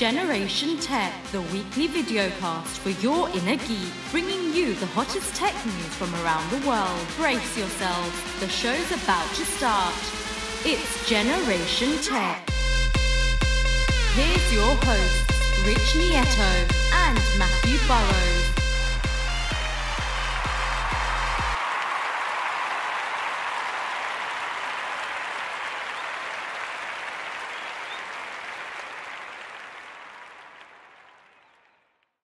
Generation Tech, the weekly videocast for your inner geek, bringing you the hottest tech news from around the world. Brace yourselves, the show's about to start. It's Generation Tech. Here's your hosts, Rich Nieto and Matthew Burrows.